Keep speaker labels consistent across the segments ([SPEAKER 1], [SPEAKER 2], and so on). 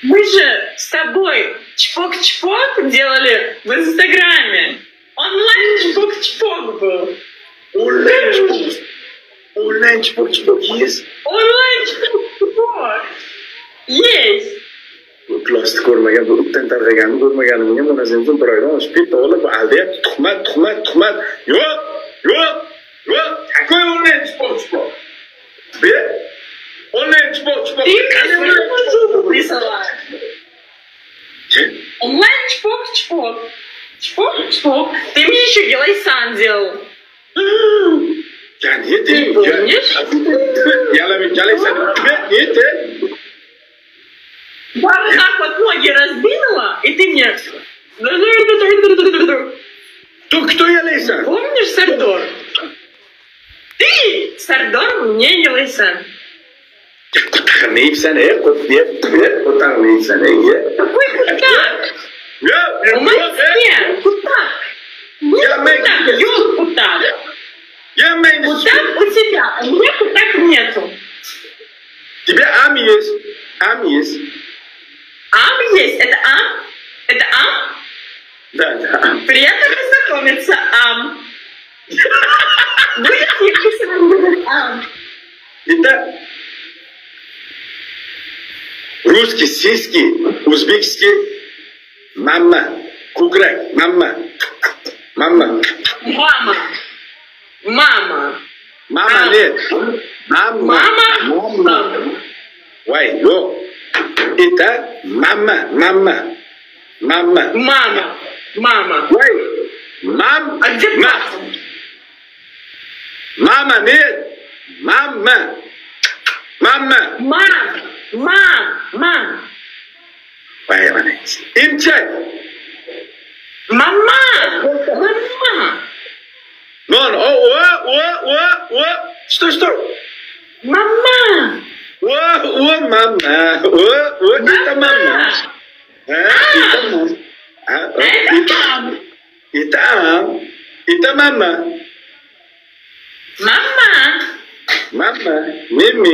[SPEAKER 1] Мы же с тобой чпок-чпок делали в Инстаграме. Онлайн чпок-чпок был.
[SPEAKER 2] Онлайн чпок-чпок есть?
[SPEAKER 1] Онлайн чпок-чpok есть.
[SPEAKER 2] Plastik ko'rmagan, bu itdan tarqaganini ko'rmaganimga mana sendan bir oydan oshib ketdi. Olib, aldayapti. Tuhmat. Yo'q. Какой онлайн чпок-чпок? Онлайн чпок-чпок.
[SPEAKER 1] Ты мне свою подругу присылаешь. Онлайн чпок-чпок. Чпок-чпок. Ты мне еще Гелайсан делал.
[SPEAKER 2] Я нет,
[SPEAKER 1] Ты помнишь?
[SPEAKER 2] Я Гелайсан. Нет.
[SPEAKER 1] Я вот так вот ноги разбила, и ты мне...
[SPEAKER 2] Кто Гелайсан?
[SPEAKER 1] Помнишь Сардор? Ты Сардор, мне Гелайсан.
[SPEAKER 2] Кутагнейпсан, кутагнейпсан,
[SPEAKER 1] Какой кутак? У нас нет кутак. Нет кутак, ёл кутак. Кутак у тебя, а у меня кутак нету.
[SPEAKER 2] Тебя ам есть.
[SPEAKER 1] Ам есть, это ам? Это ам?
[SPEAKER 2] Да.
[SPEAKER 1] Приятно познакомиться, ам. Будет написано ам.
[SPEAKER 2] Это русский, сиськи, узбекский, мама, кукрак, мама.
[SPEAKER 1] Мама
[SPEAKER 2] Нет.
[SPEAKER 1] Мама.
[SPEAKER 2] Ой, ёо. Это мама.
[SPEAKER 1] Ой,
[SPEAKER 2] Мам.
[SPEAKER 1] а где папа?
[SPEAKER 2] Мама, нет. Мама.
[SPEAKER 1] Мам.
[SPEAKER 2] Понимаете. Имчай.
[SPEAKER 1] Мама.
[SPEAKER 2] Нон, Что?
[SPEAKER 1] Мама.
[SPEAKER 2] Мама. Это мама. Это мама. Мама. Мими.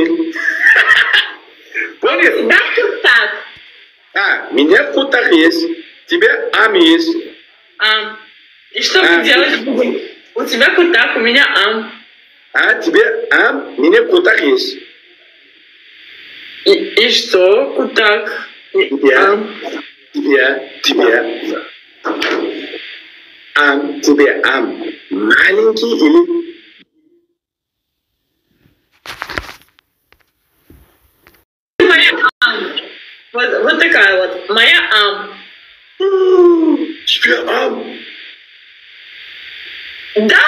[SPEAKER 2] Понял?
[SPEAKER 1] Да, кутак.
[SPEAKER 2] Меня кутак есть. Тебя ам есть.
[SPEAKER 1] Ам. И что мы делать будем? У тебя кутак, у меня ам.
[SPEAKER 2] Тебе ам, меня кутак есть.
[SPEAKER 1] И что, кутак?
[SPEAKER 2] Тебя. Тебе ам. Маленький или...
[SPEAKER 1] Моя ам. Вот такая вот. Моя ам.
[SPEAKER 2] Тебе ам.
[SPEAKER 1] Да!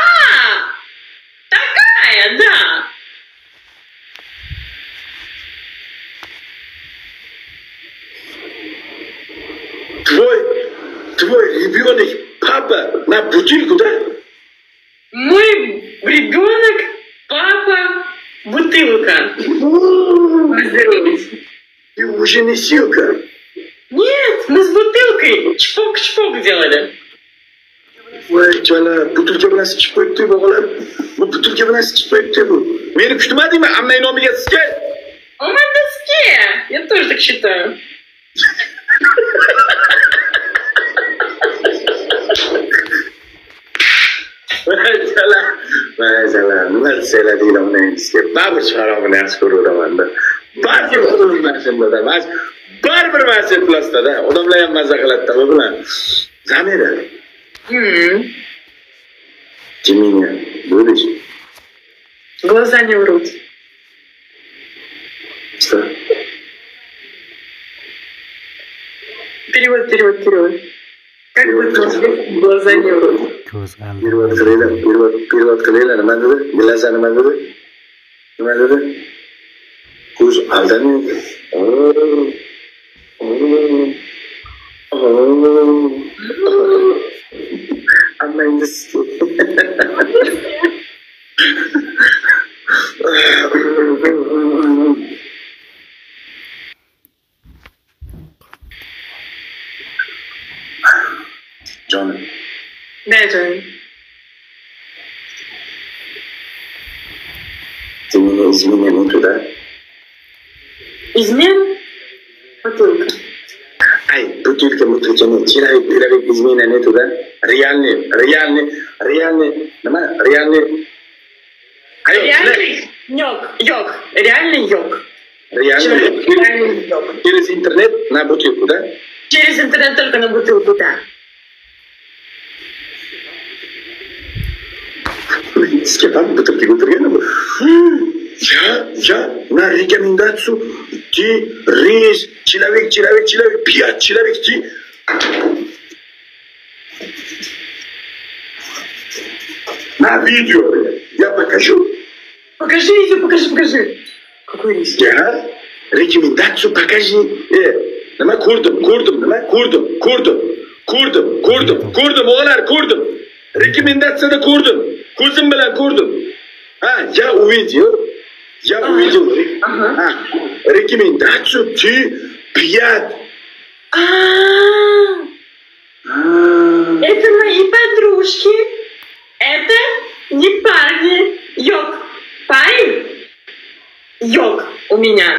[SPEAKER 1] Такая, да!
[SPEAKER 2] Твой ребенок, папа, на бутылку, да?
[SPEAKER 1] Мой ребенок, папа, бутылка. Поздоровайся.
[SPEAKER 2] Ты уже не силка.
[SPEAKER 1] Нет, мы с бутылкой чпок-чпок делали.
[SPEAKER 2] Ой, Джана, butulka bilan sichib qo'yibdi bog'lar. Bu butulka bilan sichib qo'yibdi bu. Meni kutmadingmi? Amnay nomiga sizga.
[SPEAKER 1] Он на доске. Я тоже так считаю.
[SPEAKER 2] Masalan, nima desanglar undan sizga baribir sharobini yaxshi ko'raveraman-da. Baribir masjid plastada. Odamlar ham mazza qiladi-da bu bilan. Zamira. Ты меня будешь?
[SPEAKER 1] Глаза не врут.
[SPEAKER 2] Что?
[SPEAKER 1] Перевод. Как бы глаза не врут.
[SPEAKER 2] Перевод qilinglar. Nima dedi? Bilasan nima dedi? Ko'z aldamaydi. Amangiz. Johnny.
[SPEAKER 1] Да, Johnny.
[SPEAKER 2] Ты меня изменил туда?
[SPEAKER 1] Измен? Бутылка.
[SPEAKER 2] человек измена нету, да? Реальный.
[SPEAKER 1] Реальный йог. Реальный йог.
[SPEAKER 2] Реальный йог. Через интернет на бутылку, да?
[SPEAKER 1] Через интернет только на бутылку, да.
[SPEAKER 2] С кем там бутылки гутерген? Я на рекомендацию ты рез человек, 5 человек ты. На видео я покажу.
[SPEAKER 1] Покажи видео, покажи. Какой рис?
[SPEAKER 2] Я рекомендацию покажи. Nima ko'rdim, o'g'lar ko'rdim. Rekomendatsiyada ko'rdim. Ko'zim bilan ko'rdim. Я увидел. Рекомендацию ты 5.
[SPEAKER 1] Это мои подружки. Это не парни. Йог. Парень. Йог у меня.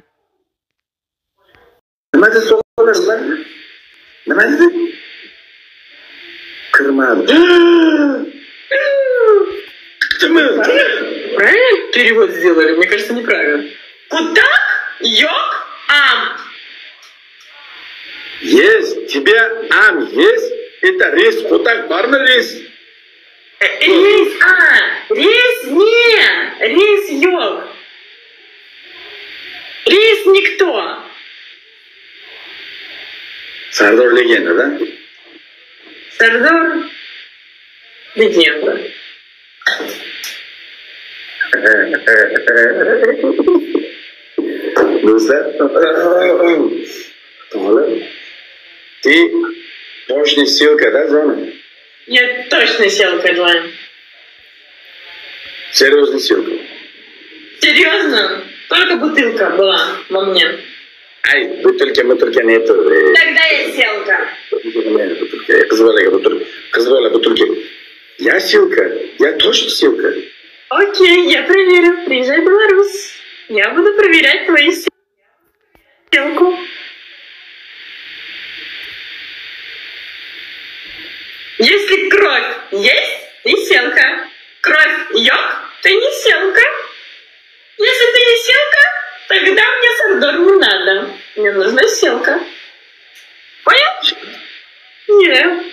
[SPEAKER 2] Nima so'radim? Nima dedi? Kirmadi.
[SPEAKER 1] Правильно перевод сделали? Мне кажется, неправильно. Кутак, йог, ам.
[SPEAKER 2] Есть. Тебе ам есть? Это рис. Кутак бармы рис?
[SPEAKER 1] Рис, рис не. Рис йог. Рис никто.
[SPEAKER 2] Сардор легенда, да?
[SPEAKER 1] Сардор легенда.
[SPEAKER 2] Do'stlar, ты точно ссылка, да, зона?
[SPEAKER 1] Я точно ссылка, Джоан.
[SPEAKER 2] Серьезная ссылка.
[SPEAKER 1] Серьезно? Только бутылка была во мне.
[SPEAKER 2] Ай, бутылка нету.
[SPEAKER 1] Тогда я ссылка.
[SPEAKER 2] Позволяй бутылки. Я ссылка. Я точно ссылка.
[SPEAKER 1] Окей, я проверю. Приезжай в Беларусь. Я буду проверять твою ссылку. Если кровь есть, ты ссылка. Кровь йог, ты не ссылка. Если ты не ссылка, тогда мне сардор не надо. Мне нужна ссылка. Понял? Нет.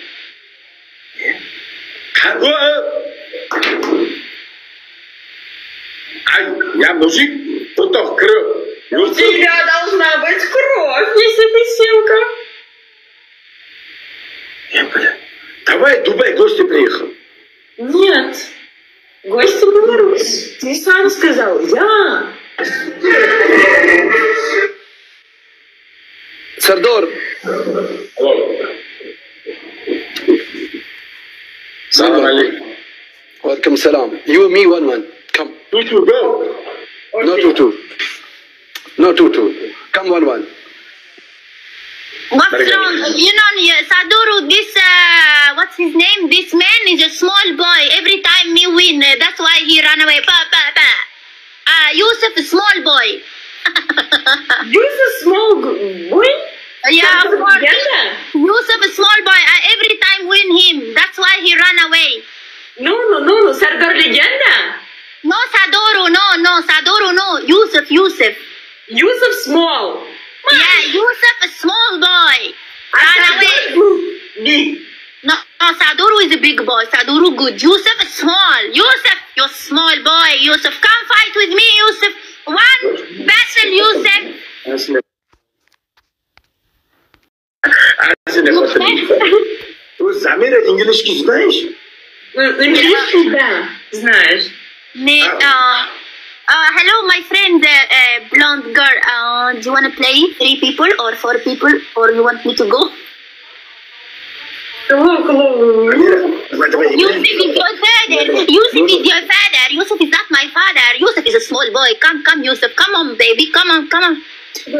[SPEAKER 2] Я мужик, потом кровь.
[SPEAKER 1] У тебя должна быть кровь, если ты ссылка.
[SPEAKER 2] Давай, Дубай, гости приехал.
[SPEAKER 1] Нет. Гости в Беларусь. Ты сам сказал. Я.
[SPEAKER 3] Сардор.
[SPEAKER 2] Салам алейкум.
[SPEAKER 3] Welcome salam. You and me, one. Come.
[SPEAKER 2] Two, go.
[SPEAKER 3] Okay. No, two. Come, one.
[SPEAKER 4] What's wrong? You know, Saduru, this, what's his name? This man is a small boy. Every time we win, that's why he ran away. Yusuf, a small boy.
[SPEAKER 1] Yusuf, small boy?
[SPEAKER 4] Yeah, of course. Yusuf, a small boy. I every time win him. That's why he ran away.
[SPEAKER 1] No. Sardor Legenda?
[SPEAKER 4] No, Saduru, no. Saduru, no. Yusuf.
[SPEAKER 1] Yusuf, small.
[SPEAKER 4] Yeah, Yusuf, a small boy. Run away.
[SPEAKER 1] Big.
[SPEAKER 4] No, Saduru is a big boy. Saduru good. Yusuf is small. Yusuf, you're small boy. Yusuf, come fight with me, Yusuf. One battle, Yusuf.
[SPEAKER 2] Ты Замира английский знаешь?
[SPEAKER 1] Английский, да, знаешь.
[SPEAKER 4] Hello, my friend, blonde girl. Do you want to play 3 people or 4 people, or you want me to go?
[SPEAKER 1] Hello.
[SPEAKER 4] Yusuf is your father. Yusuf is not my father. Yusuf is a small boy. Come, Yusuf. Come on, baby. Come on. Come on.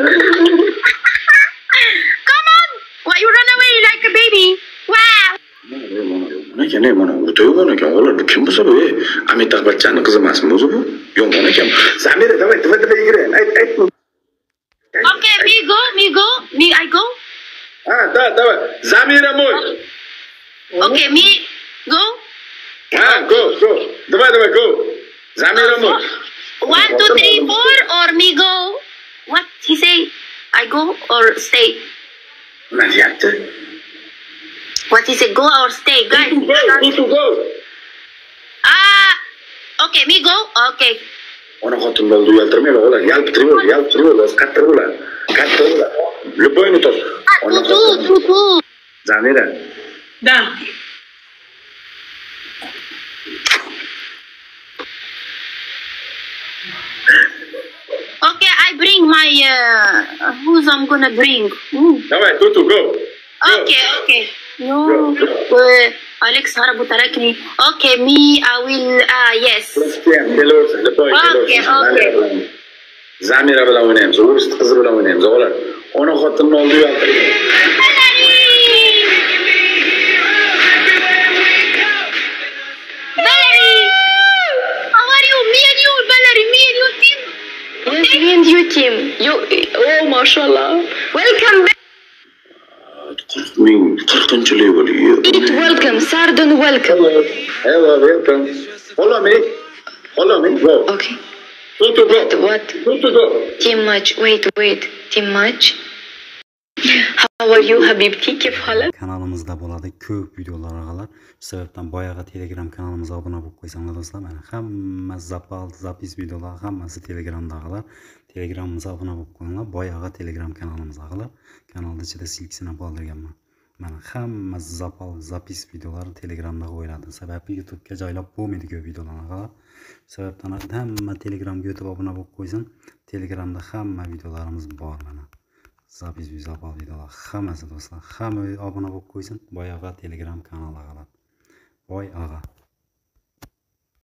[SPEAKER 4] Why you run away like a baby? Wow.
[SPEAKER 2] 걔네 우토요거는 경우를 캠프서 왜 아미 딱 받지 않는 그서 말씀 무슨 용거는 캠 사미를 давай 얘기해.
[SPEAKER 4] Okay, me I go.
[SPEAKER 2] давай. Zamira mo'y.
[SPEAKER 4] Okay, me go.
[SPEAKER 2] Go. Давай, go. Zamira mo'y.
[SPEAKER 4] 1, 2, 3, 4, or me go. What he say? I go or stay?
[SPEAKER 2] Nima deyapti?
[SPEAKER 4] What he say? Go or stay, guys?
[SPEAKER 2] To go.
[SPEAKER 4] Okay, me go. Okay.
[SPEAKER 2] Ona xotin bo'ldi, uyaltirmaydi, o'g'lar. Yaltirib, qattiq bo'ladi. Любойni tos.
[SPEAKER 4] Two.
[SPEAKER 2] Zamira.
[SPEAKER 1] Да.
[SPEAKER 4] Okay, I bring my. Who's I'm gonna bring?
[SPEAKER 2] Давай, to go.
[SPEAKER 4] Okay. No. Alex Harabu tarakni. Okay, me. I will. Yes. Okay.
[SPEAKER 2] Zamira bilan o'ynaymiz. O'rist qizi bilan o'ynaymiz, o'g'lar. Ona xotinni oldi uyaltirmaydi.
[SPEAKER 5] Me and you team. Oh, mashallah. Welcome back.
[SPEAKER 2] 40-40 bo'liyor.
[SPEAKER 5] Eat welcome, Sardon welcome.
[SPEAKER 2] Hello, welcome. Follow me. Go.
[SPEAKER 5] Okay.
[SPEAKER 2] To go.
[SPEAKER 5] What?
[SPEAKER 2] To go.
[SPEAKER 5] Team match. Wait. Team match. How are you, Habibti? Kif halak?
[SPEAKER 6] Kanalımızda bo'ladi ko'p videolar agalar. Shu sababdan boyaga Telegram kanalimizga obuna bo'lib qo'ysanglar do'stlar, mana hamma zapis videolar hammasi Telegramda agalar. Telegramimizga obuna bo'lib qo'yinglar. Boyaga Telegram kanalimizga agalar. Kanalda ichida silkisini qoldirganman. Mana hamma zapis videolari Telegramda qo'yiladi. Sababi YouTube'ga joylab bo'lmaydi ko'p videolarni agalar. Sababdan hamma Telegramga o'tib obuna bo'lib qo'ysin. Telegramda hamma videolarimiz bor mana. Zapis videolar hammasi do'stlar. Hamma obuna bo'lib qo'ysin. Boyaga Telegram kanaliga. Voy ag'a.